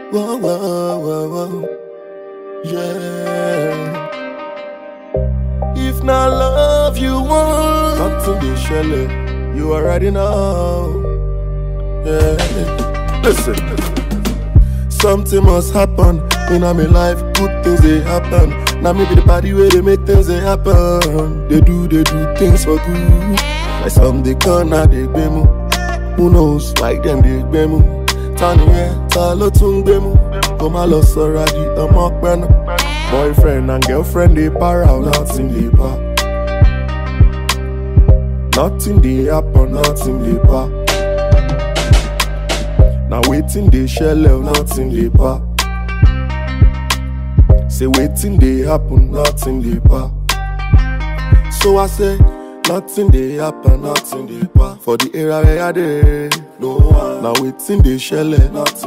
Whoa, whoa, whoa, whoa. Yeah. If not love you want, nothing they shell it. You already know. Yeah. Listen. Something must happen in my life. Good things they happen. Now maybe the party where they make things they happen. They do things for good. Like some they can't, now they bemu. Who knows? Like them they bemu. Tani yeah, talo tung bemu. Come a loss already, I'm up man. Boyfriend and girlfriend they para, nothing they pa. Nothing they happen, nothing they pa. Now waiting they shell, nothing they pa. Say waiting they happen, nothing they pa. So I say, nothing they happen, nothing they pa. For the era where I dey, no one. Now waiting they shell, nothing.